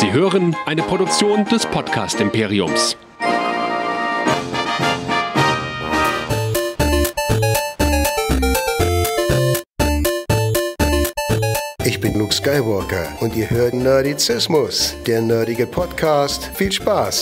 Sie hören eine Produktion des Podcast Imperiums. Ich bin Luke Skywalker und ihr hört Nerdizismus, der nerdige Podcast. Viel Spaß!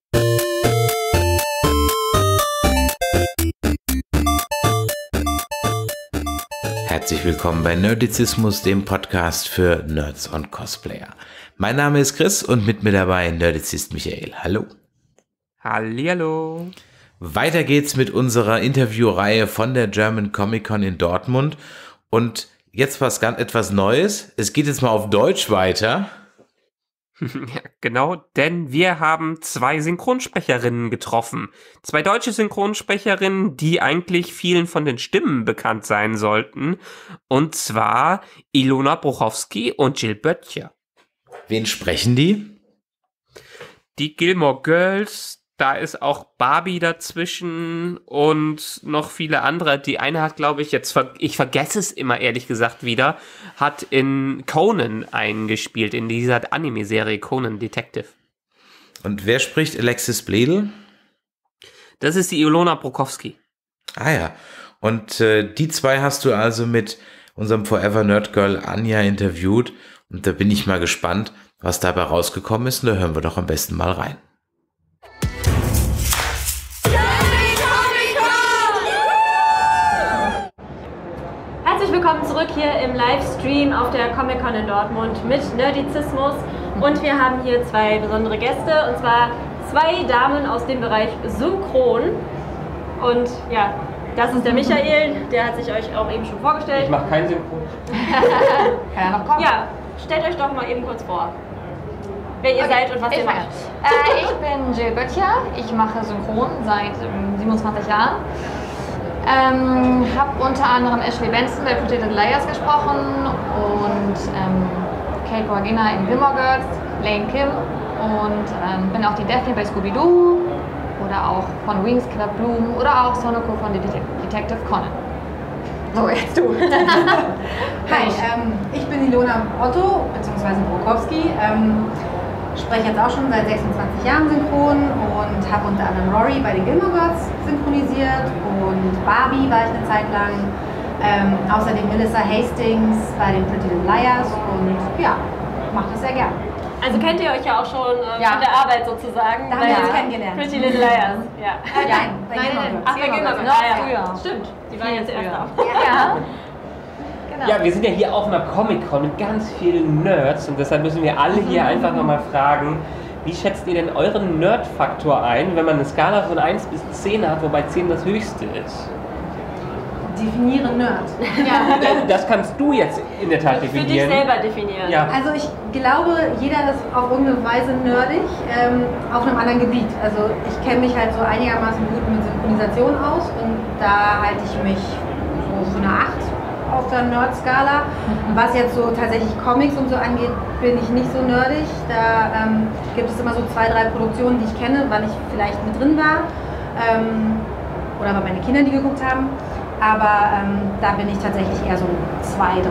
Herzlich willkommen bei Nerdizismus, dem Podcast für Nerds und Cosplayer. Mein Name ist Chris und mit mir dabei Nerdizist Michael. Hallo. Hallihallo. Weiter geht's mit unserer Interviewreihe von der German Comic Con in Dortmund. Und jetzt etwas Neues. Es geht jetzt mal auf Deutsch weiter. Ja, genau, denn wir haben 2 Synchronsprecherinnen getroffen. 2 deutsche Synchronsprecherinnen, die eigentlich vielen von den Stimmen bekannt sein sollten. Und zwar Ilona Bruchowski und Jill Böttcher. Wen sprechen die? Die Gilmore Girls, da ist auch Barbie dazwischen und noch viele andere. Die eine hat, glaube ich, ich vergesse es immer ehrlich gesagt wieder, hat in Conan eingespielt, in dieser Anime-Serie Conan Detective. Und wer spricht Alexis Bledel? Das ist die Ilona Bruchowski. Ah ja, und die 2 hast du also mit unserem Forever Nerd Girl Anja interviewt. Und da bin ich mal gespannt, was dabei rausgekommen ist. Und da hören wir doch am besten mal rein. Herzlich willkommen zurück hier im Livestream auf der Comic-Con in Dortmund mit Nerdizismus. Und wir haben hier 2 besondere Gäste, und zwar 2 Damen aus dem Bereich Synchron. Und ja, das ist der Michael, der hat sich euch auch eben schon vorgestellt. Ich mache keinen Synchron. Kann ja noch kommen. Ja, stellt euch doch mal eben kurz vor, wer ihr seid und was ihr macht. Ich bin Jill Böttcher, ich mache Synchron seit 27 Jahren. Habe unter anderem Ashley Benson bei Pretty Little Liars gesprochen und Kate Borgina in Gilmore Girls, Lane Kim und bin auch die Daphne bei Scooby-Doo oder auch von Wings Club Bloom oder auch Sonoko von Detective Conan. So, jetzt du. Hi, ich bin Ilona Otto bzw. Bruchowski. Spreche jetzt auch schon seit 26 Jahren synchron und habe unter anderem Rory bei den Gilmore Girls synchronisiert und Barbie war ich eine Zeit lang. Außerdem Melissa Hastings bei den Pretty Little Liars und ja, mache das sehr gern. Also kennt ihr euch ja auch schon von der Arbeit sozusagen. Da haben wir uns kennengelernt. Pretty Little Liars. Ja. Nein, bei Gilmore Girls. Ach, bei Gilmore Girls. Ja. Stimmt, die waren jetzt erst da. Ja. Genau. Ja, wir sind ja hier auf einer Comic-Con mit ganz vielen Nerds und deshalb müssen wir alle hier einfach nochmal fragen, wie schätzt ihr denn euren Nerd-Faktor ein, wenn man eine Skala von 1 bis 10 hat, wobei 10 das höchste ist? Definiere Nerd. Ja. Das kannst du jetzt in der Tat definieren. Für dich selber definieren. Ja. Also ich glaube, jeder ist auf irgendeine Weise nerdig, auf einem anderen Gebiet. Also ich kenne mich halt so einigermaßen gut mit Synchronisation aus und da halte ich mich so für eine 8 auf der Nerd-Skala. Was jetzt so tatsächlich Comics und so angeht, bin ich nicht so nerdig. Da gibt es immer so 2, 3 Produktionen, die ich kenne, weil ich vielleicht mit drin war oder bei meinen Kindern, die geguckt haben. Aber da bin ich tatsächlich eher so 2, 3.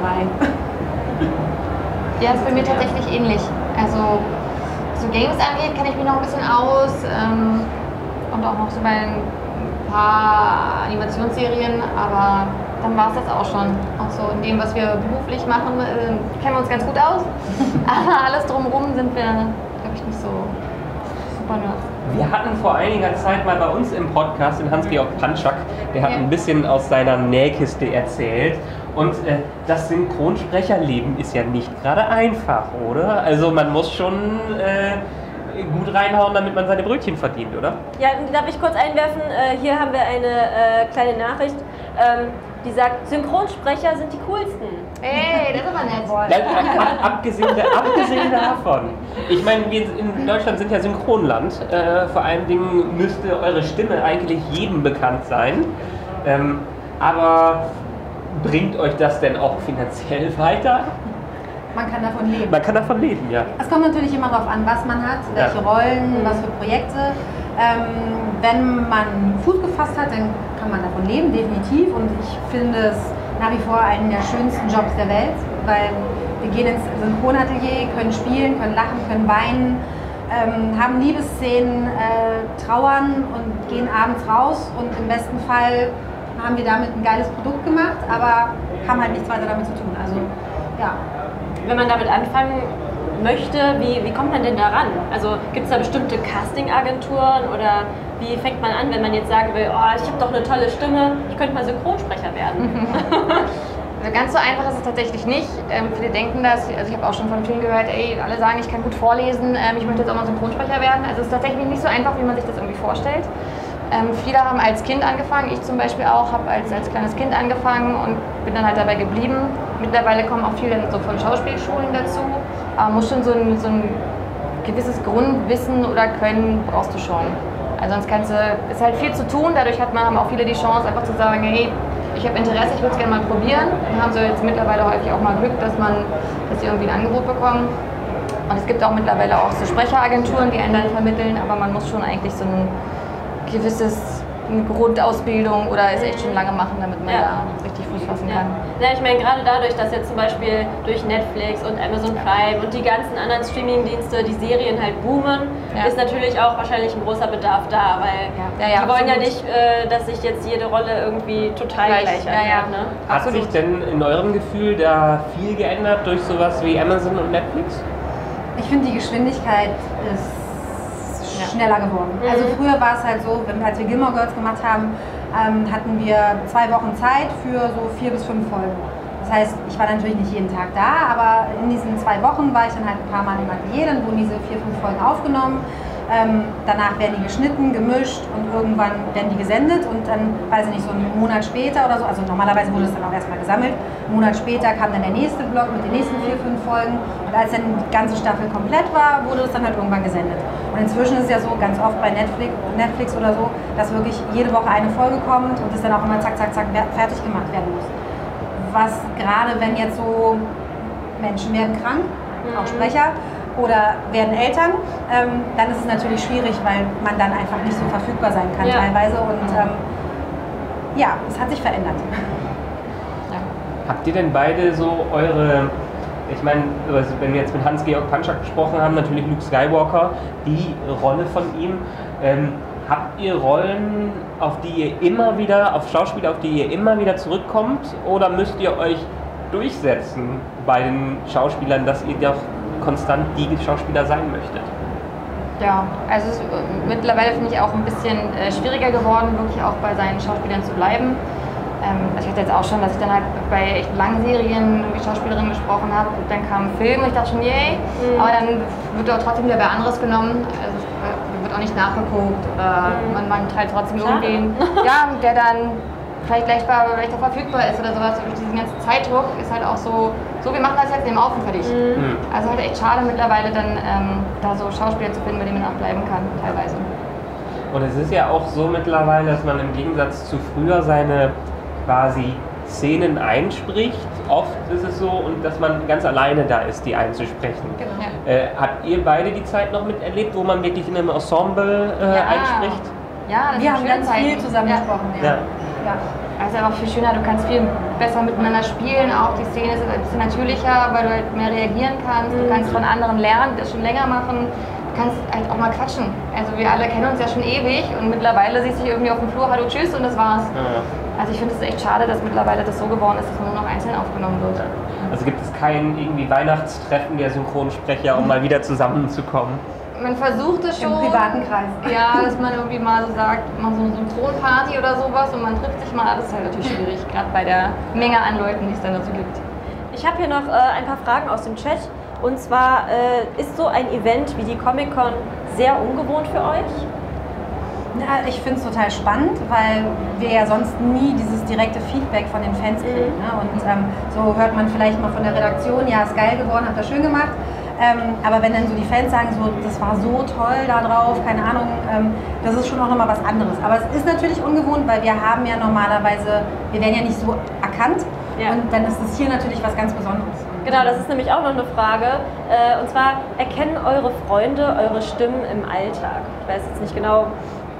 Ja, ist bei mir tatsächlich ähnlich. Also, so Games angeht, kenne ich mich noch ein bisschen aus und auch noch so bei ein paar Animationsserien, aber dann war es das auch schon. Auch so in dem, was wir beruflich machen, kennen wir uns ganz gut aus. Aber alles drumherum sind wir, glaube ich, nicht so super nerds. Wir hatten vor einiger Zeit mal bei uns im Podcast den Hans-Georg Panczak, der hat ein bisschen aus seiner Nähkiste erzählt. Und das Synchronsprecherleben ist ja nicht gerade einfach, oder? Also man muss schon gut reinhauen, damit man seine Brötchen verdient, oder? Ja, darf ich kurz einwerfen? Hier haben wir eine kleine Nachricht, die sagt, Synchronsprecher sind die coolsten. Ey, das ist aber nett. Abgesehen davon. Ich meine, wir in Deutschland sind ja Synchronland. Vor allen Dingen müsste eure Stimme eigentlich jedem bekannt sein. Aber bringt euch das denn auch finanziell weiter? Man kann davon leben. Man kann davon leben, ja. Es kommt natürlich immer darauf an, was man hat, welche Rollen, was für Projekte. Wenn man Fuß gefasst hat, dann kann man davon leben, definitiv. Und ich finde es nach wie vor einen der schönsten Jobs der Welt, weil wir gehen ins Synchronatelier, können spielen, können lachen, können weinen, haben Liebesszenen, trauern und gehen abends raus und im besten Fall haben wir damit ein geiles Produkt gemacht, aber haben halt nichts weiter damit zu tun. Also, ja. Wenn man damit anfangen möchte, wie kommt man denn da ran? Also gibt es da bestimmte Casting-Agenturen oder wie fängt man an, wenn man jetzt sagen will, oh, ich habe doch eine tolle Stimme, ich könnte mal Synchronsprecher werden? Also ganz so einfach ist es tatsächlich nicht. Viele denken das, also ich habe auch schon von vielen gehört, ey, alle sagen, ich kann gut vorlesen, ich möchte jetzt auch mal Synchronsprecher werden. Also es ist tatsächlich nicht so einfach, wie man sich das irgendwie vorstellt. Viele haben als Kind angefangen, ich zum Beispiel auch, habe als kleines Kind angefangen und bin dann halt dabei geblieben. Mittlerweile kommen auch viele so von Schauspielschulen dazu, aber man muss schon so ein gewisses Grundwissen oder Können brauchst du schon. Also sonst ist halt viel zu tun, dadurch haben auch viele die Chance einfach zu sagen, hey, ich habe Interesse, ich würde es gerne mal probieren. Wir haben so jetzt mittlerweile häufig auch mal Glück, dass sie irgendwie ein Angebot bekommen. Und es gibt auch mittlerweile auch so Sprecheragenturen, die einen dann vermitteln, aber man muss schon eigentlich so eine Grundausbildung oder es echt schon lange machen, damit man da richtig Fuß fassen kann. Ja, ich meine, gerade dadurch, dass jetzt zum Beispiel durch Netflix und Amazon Prime und die ganzen anderen Streaming-Dienste die Serien halt boomen, ist natürlich auch wahrscheinlich ein großer Bedarf da, weil die wollen ja nicht, dass sich jetzt jede Rolle irgendwie total gleich anhört. Ne? Hat sich denn in eurem Gefühl da viel geändert durch sowas wie Amazon und Netflix? Ich finde, die Geschwindigkeit ist schneller geworden. Also früher war es halt so, als wir Gilmore Girls gemacht haben, hatten wir 2 Wochen Zeit für so 4 bis 5 Folgen. Das heißt, ich war natürlich nicht jeden Tag da, aber in diesen 2 Wochen war ich dann halt ein paar Mal im Atelier, dann wurden diese 4, 5 Folgen aufgenommen. Danach werden die geschnitten, gemischt und irgendwann werden die gesendet und dann, weiß ich nicht, so einen Monat später oder so, also normalerweise wurde es dann auch erstmal gesammelt, einen Monat später kam dann der nächste Block mit den nächsten 4, 5 Folgen und als dann die ganze Staffel komplett war, wurde es dann halt irgendwann gesendet. Und inzwischen ist es ja so, ganz oft bei Netflix oder so, dass wirklich jede Woche eine Folge kommt und es dann auch immer zack, zack, zack fertig gemacht werden muss. Was gerade, wenn jetzt so Menschen werden krank, auch Sprecher, oder werden Eltern, dann ist es natürlich schwierig, weil man dann einfach nicht so verfügbar sein kann teilweise und es hat sich verändert. Habt ihr denn beide so ich meine, wenn wir jetzt mit Hans-Georg Panschak gesprochen haben, natürlich Luke Skywalker, die Rolle von ihm, habt ihr Rollen, auf Schauspieler, auf die ihr immer wieder zurückkommt oder müsst ihr euch durchsetzen bei den Schauspielern, dass ihr doch konstant die Schauspieler sein möchtet? Ja, also es ist mittlerweile finde ich auch ein bisschen schwieriger geworden, wirklich auch bei seinen Schauspielern zu bleiben. Ich hatte jetzt auch schon, dass ich dann halt bei echt langen Serien mit Schauspielerinnen gesprochen habe und dann kam ein Film und ich dachte schon, yay, aber dann wird auch trotzdem wieder wer anderes genommen. Also es wird auch nicht nachgeguckt oder man teilt trotzdem irgendwen, der dann vielleicht leichter verfügbar ist oder sowas. Durch diesen ganzen Zeitdruck ist halt auch so wir machen das jetzt, nehmen auf und fertig. Also halt echt schade mittlerweile dann da so Schauspieler zu finden, bei denen man auch bleiben kann, teilweise. Und es ist ja auch so mittlerweile, dass man im Gegensatz zu früher seine quasi Szenen einspricht. Oft ist es so, und dass man ganz alleine da ist, die einzusprechen. Genau. Habt ihr beide die Zeit noch miterlebt, wo man wirklich in einem Ensemble einspricht? Ja, wir haben ganz viel zusammen gesprochen. Ja. Also einfach viel schöner, du kannst viel besser miteinander spielen, auch die Szene ist ein bisschen natürlicher, weil du halt mehr reagieren kannst, du kannst von anderen lernen, die das schon länger machen, du kannst halt auch mal quatschen. Also wir alle kennen uns ja schon ewig und mittlerweile siehst du dich irgendwie auf dem Flur, hallo, tschüss und das war's. Ja. Also ich finde es echt schade, dass mittlerweile das so geworden ist, dass man nur noch einzeln aufgenommen wird. Also gibt es kein irgendwie Weihnachtstreffen der Synchronsprecher, um mal wieder zusammenzukommen? Man versucht es schon. Im privaten Kreis. Ja, dass man irgendwie mal so sagt, mal so eine Synchronparty oder sowas und man trifft sich mal. Das ist halt natürlich schwierig, gerade bei der Menge an Leuten, die es dann dazu gibt. Ich habe hier noch ein paar Fragen aus dem Chat. Und zwar, ist so ein Event wie die Comic-Con sehr ungewohnt für euch? Ja, ich finde es total spannend, weil wir ja sonst nie dieses direkte Feedback von den Fans kriegen. Ne? Und so hört man vielleicht mal von der Redaktion, ja, ist geil geworden, habt ihr schön gemacht. Aber wenn dann so die Fans sagen, so, das war so toll da drauf, keine Ahnung, das ist schon auch nochmal was anderes. Aber es ist natürlich ungewohnt, weil wir haben ja normalerweise, wir werden ja nicht so erkannt und dann ist es hier natürlich was ganz Besonderes. Genau, das ist nämlich auch noch eine Frage. Und zwar, erkennen eure Freunde eure Stimmen im Alltag? Ich weiß jetzt nicht genau,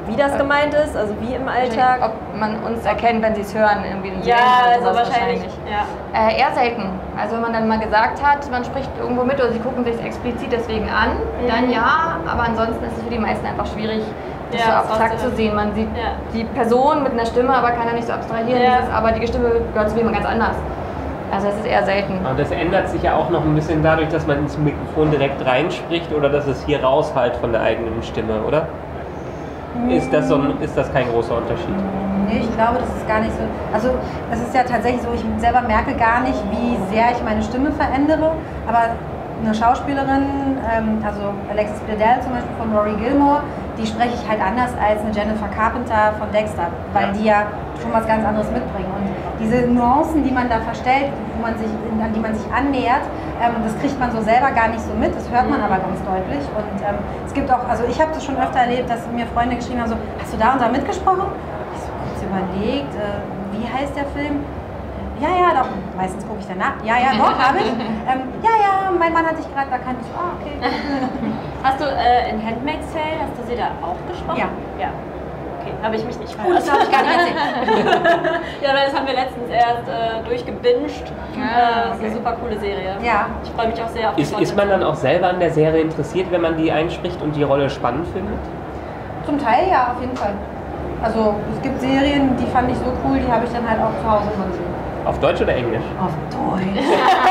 wie das gemeint ist, also wie im Alltag. Ob man uns erkennt, wenn sie es hören, irgendwie in Ja, Serien oder also sowas wahrscheinlich. Ja. Eher selten. Also wenn man dann mal gesagt hat, man spricht irgendwo mit oder sie gucken sich explizit deswegen an, dann ja, aber ansonsten ist es für die meisten einfach schwierig, das so abstrakt zu sehen. Man sieht die Person mit einer Stimme, aber kann ja nicht so abstrahieren, aber die Stimme gehört zu jemand ganz anders. Also es ist eher selten. Und das ändert sich ja auch noch ein bisschen dadurch, dass man ins Mikrofon direkt reinspricht oder dass es hier raushalt von der eigenen Stimme, oder? Ist das kein großer Unterschied? Nee, ich glaube, das ist gar nicht so. Also es ist ja tatsächlich so, ich selber merke gar nicht, wie sehr ich meine Stimme verändere, aber eine Schauspielerin, also Alexis Bledel zum Beispiel von Rory Gilmore, die spreche ich halt anders als eine Jennifer Carpenter von Dexter, weil die ja schon was ganz anderes mitbringen. Und diese Nuancen, die man da verstellt, an die man sich annähert, das kriegt man so selber gar nicht so mit, das hört man aber ganz deutlich. Und es gibt auch, also ich habe das schon öfter erlebt, dass mir Freunde geschrieben haben, so, hast du da und da mitgesprochen? Ich so kurz überlegt, wie heißt der Film? Ja, doch. Meistens gucke ich danach. Ja, doch, habe ich. Mein Mann hatte ich gerade, da kannte ich. Okay. Hast du in Handmaid's Tale, hast du sie da auch gesprochen? Ja. Okay, habe ich mich nicht Das habe ich gar nicht erzählt. Ja, weil das haben wir letztens erst durchgebinged. Das ist eine super coole Serie. Ja. Ich freue mich auch sehr auf die Ist man dann auch selber an der Serie interessiert, wenn man die einspricht und die Rolle spannend findet? Zum Teil ja, auf jeden Fall. Also es gibt Serien, die fand ich so cool, die habe ich dann halt auch zu Hause immer gesehen. Auf Deutsch oder Englisch? Auf Deutsch.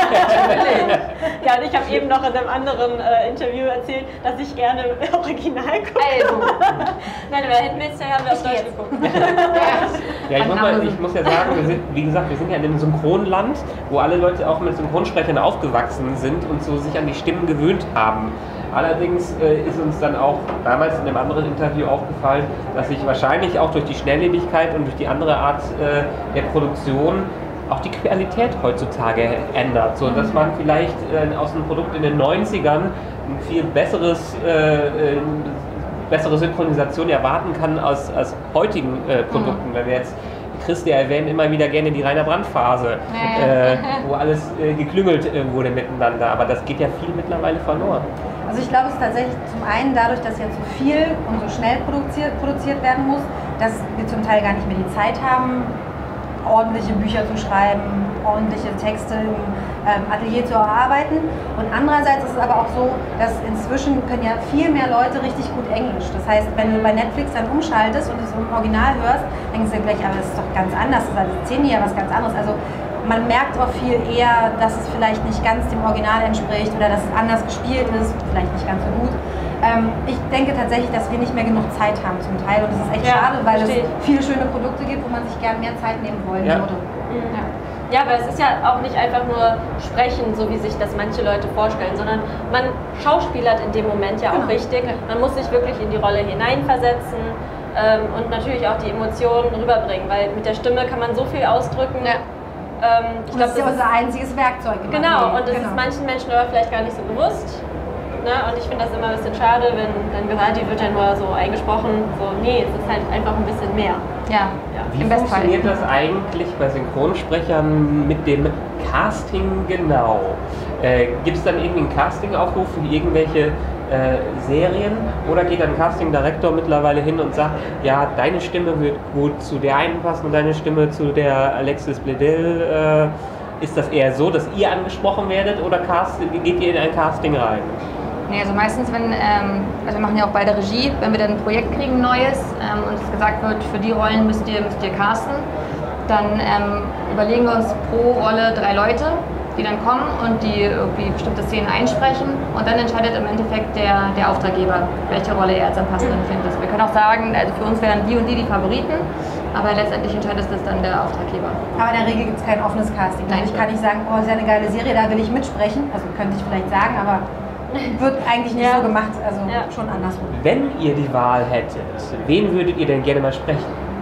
Ja, und ich habe eben noch in einem anderen Interview erzählt, dass ich gerne Original gucke. Also. Nein, aber Handmaid's Tale haben wir auf Deutsch geguckt. Ja, ich muss ja sagen, wir sind ja in einem Synchronland, wo alle Leute auch mit Synchronsprechern aufgewachsen sind und so sich an die Stimmen gewöhnt haben. Allerdings ist uns dann auch damals in einem anderen Interview aufgefallen, dass sich wahrscheinlich auch durch die Schnelllebigkeit und durch die andere Art der Produktion auch die Qualität heutzutage ändert, so dass man vielleicht aus einem Produkt in den 90ern ein viel bessere Synchronisation erwarten kann als heutigen Produkten. Wenn wir jetzt Chris, der erwähnt immer wieder gerne die Rainer Brandt-Phase, wo alles geklüngelt wurde miteinander, aber das geht ja viel mittlerweile verloren. Also ich glaube, es ist tatsächlich zum einen dadurch, dass jetzt so viel und so schnell produziert werden muss, dass wir zum Teil gar nicht mehr die Zeit haben, ordentliche Bücher zu schreiben, ordentliche Texte im Atelier zu erarbeiten. Und andererseits ist es aber auch so, dass inzwischen können ja viel mehr Leute richtig gut Englisch. Das heißt, wenn du bei Netflix dann umschaltest und es im Original hörst, denkst du gleich, aber das ist doch ganz anders, das ist als 10 Jahre was ganz anderes. Also man merkt auch viel eher, dass es vielleicht nicht ganz dem Original entspricht oder dass es anders gespielt ist, vielleicht nicht ganz so gut. Ich denke tatsächlich, dass wir nicht mehr genug Zeit haben zum Teil und das ist echt schade, weil es viele schöne Produkte gibt, wo man sich gern mehr Zeit nehmen wollen würde. Ja, aber es ist ja auch nicht einfach nur sprechen, so wie sich das manche Leute vorstellen, sondern man schauspielert in dem Moment ja auch richtig. Man muss sich wirklich in die Rolle hineinversetzen und natürlich auch die Emotionen rüberbringen, weil mit der Stimme kann man so viel ausdrücken. Ich glaube, das ist ja unser einziges Werkzeug. Genau, und das ist manchen Menschen aber vielleicht gar nicht so bewusst. Ne? Und ich finde das immer ein bisschen schade, wenn dann gesagt, die wird ja nur so eingesprochen. So, nee, es ist halt einfach ein bisschen mehr. Ja. Wie funktioniert das eigentlich bei Synchronsprechern mit dem Casting genau? Gibt es dann irgendwie einen Castingaufruf für irgendwelche Serien oder geht ein Casting-Director mittlerweile hin und sagt, ja, deine Stimme wird gut zu der einen passen und deine Stimme zu der Alexis Bledel? Ist das eher so, dass ihr angesprochen werdet oder geht ihr in ein Casting rein? Nee, also meistens, also wir machen ja auch beide Regie, wenn wir dann ein Projekt kriegen, Neues, und es gesagt wird, für die Rollen müsst ihr casten, dann überlegen wir uns pro Rolle 3 Leute, die dann kommen und die irgendwie bestimmte Szenen einsprechen und dann entscheidet im Endeffekt der Auftraggeber, welche Rolle er als am passenden findet. Wir können auch sagen, also für uns wären die und die Favoriten, aber letztendlich entscheidet das dann der Auftraggeber. Aber in der Regel gibt es kein offenes Casting. Nein, ich kann nicht sagen, oh, ist ja eine geile Serie, da will ich mitsprechen. Also könnte ich vielleicht sagen, aber wird eigentlich nicht so gemacht, also schon andersrum. Wenn ihr die Wahl hättet, wen würdet ihr denn gerne mal sprechen?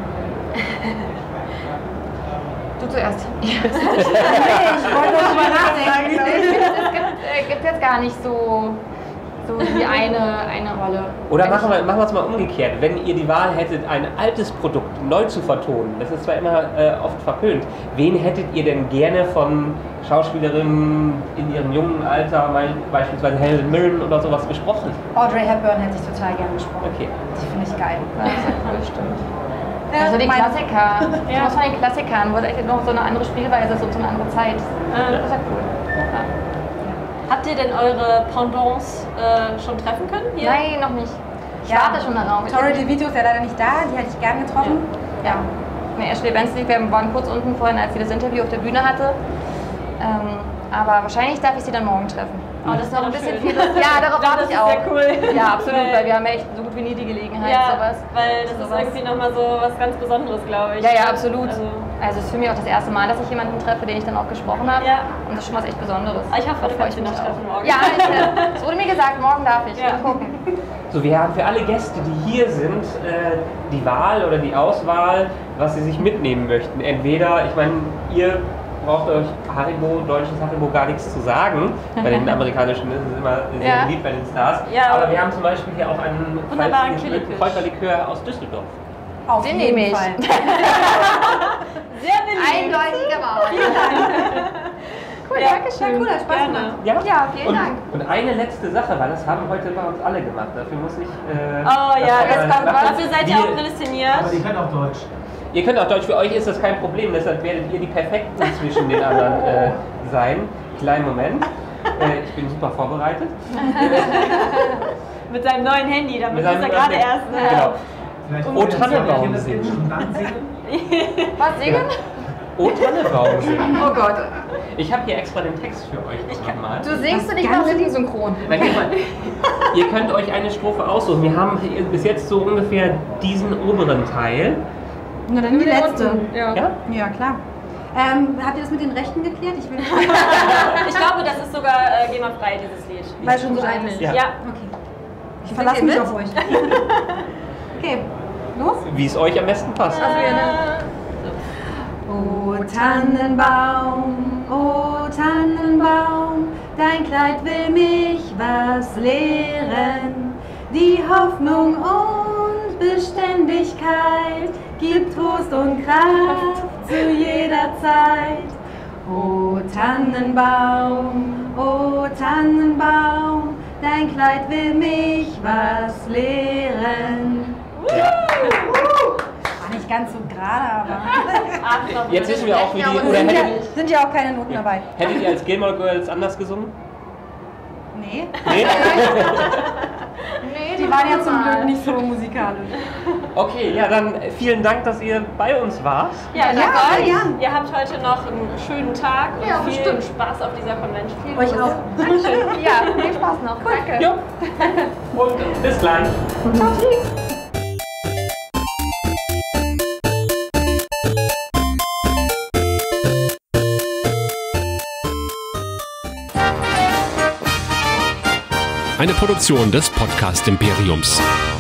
Du zuerst. Ich wollte drüber nachdenken. Es gibt jetzt gar nicht so so wie eine Rolle. Oder machen wir es mal umgekehrt. Wenn ihr die Wahl hättet, ein altes Produkt neu zu vertonen, das ist zwar immer oft verpönt, wen hättet ihr denn gerne von Schauspielerinnen in ihrem jungen Alter, beispielsweise Helen Mirren oder sowas, gesprochen? Audrey Hepburn hätte ich total gerne gesprochen. Okay. Die finde ich geil. Das ist ja cool, stimmt. Also die Klassiker. Ich muss von den Klassikern, wo es echt noch so eine andere Spielweise ist und so eine andere Zeit. Das ist ja cool. Ja. Habt ihr denn eure Pendants schon treffen können? Hier? Nein, noch nicht. Ich warte schon darauf. Tori DeVito ist ja leider nicht da, die hätte ich gern getroffen. Ja. Ashley Bensley, wir waren kurz unten vorhin, als sie das Interview auf der Bühne hatte. Aber wahrscheinlich darf ich sie dann morgen treffen. Oh, das ist noch ein bisschen viel. Ja, darauf warte ich auch. Das ist sehr cool. Ja, absolut, weil wir haben echt so gut wie nie die Gelegenheit, sowas. Weil das ist irgendwie nochmal so was ganz Besonderes, glaube ich. Ja, absolut. Also es ist für mich auch das erste Mal, dass ich jemanden treffe, den ich dann auch gesprochen habe. Ja. Und das ist schon was echt Besonderes. Ich hoffe, du kannst ihn noch treffen morgen. Ja, es wurde mir gesagt, morgen darf ich. Mal gucken. So, wir haben für alle Gäste, die hier sind, die Wahl oder die Auswahl, was sie sich mitnehmen möchten. Entweder, ich meine, ihr braucht euch deutsches Haribo gar nichts zu sagen. Bei den amerikanischen ist es immer sehr beliebt bei den Stars. Ja, aber wir haben zum Beispiel hier auch einen Kräuterlikör aus Düsseldorf. Auf den nehme ich. Fall. Sehr beliebt. Eindeutig, aber auch. Vielen Dank. Cool, danke schön. Ja, cool, hat Spaß gemacht. Ja, vielen Dank. Und eine letzte Sache, weil das haben heute bei uns alle gemacht. Dafür muss ich. Das kommt was. Dafür seid ihr auch prädestiniert. Aber die können auch Deutsch. Ihr könnt auch Deutsch, für euch ist das kein Problem, deshalb werdet ihr die Perfekten zwischen den anderen sein. Kleinen Moment. Ich bin super vorbereitet. Mit seinem neuen Handy, damit ist er gerade erst. Genau. O Tannenbaum singen. Was singen? O Tannenbaum singen. Oh Gott. Ich habe hier extra den Text für euch. Mal. Du singst du nicht mal mit synchron. Dann ihr könnt euch eine Strophe aussuchen. Wir haben bis jetzt so ungefähr diesen oberen Teil. Na dann die letzte. Ja, klar. Habt ihr das mit den Rechten geklärt? Ich will Ich glaube, das ist sogar GEMA-frei, dieses Lied. Weil schon so alt ist. Ja. Okay. Ich verlasse mich auf euch. Okay, los? Wie es euch am besten passt. O Tannenbaum, o Tannenbaum, dein Kleid will mich was lehren. Die Hoffnung und Beständigkeit gibt Trost und Kraft zu jeder Zeit. O Tannenbaum, dein Kleid will mich was lehren. War nicht ganz so gerade, aber... Jetzt wissen wir auch, wie die... Sind ja auch keine Noten dabei. Hättet ihr als Gilmore Girls anders gesungen? Nee. Nee? Die waren ja zum Glück nicht so musikalisch. Okay, ja, dann vielen Dank, dass ihr bei uns wart. Ja, danke. Ihr habt heute noch einen schönen Tag und viel bestimmt. Spaß auf dieser Convention. Euch auch. Dankeschön. Ja, viel Spaß noch. Danke. Jo. Und bis gleich. Ciao, tschüss. Eine Produktion des Podcast Imperiums.